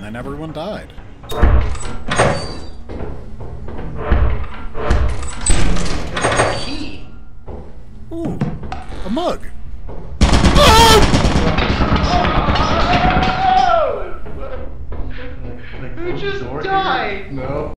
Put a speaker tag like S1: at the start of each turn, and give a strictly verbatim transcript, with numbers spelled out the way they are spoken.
S1: and then everyone died.
S2: Key.
S1: Ooh, a mug.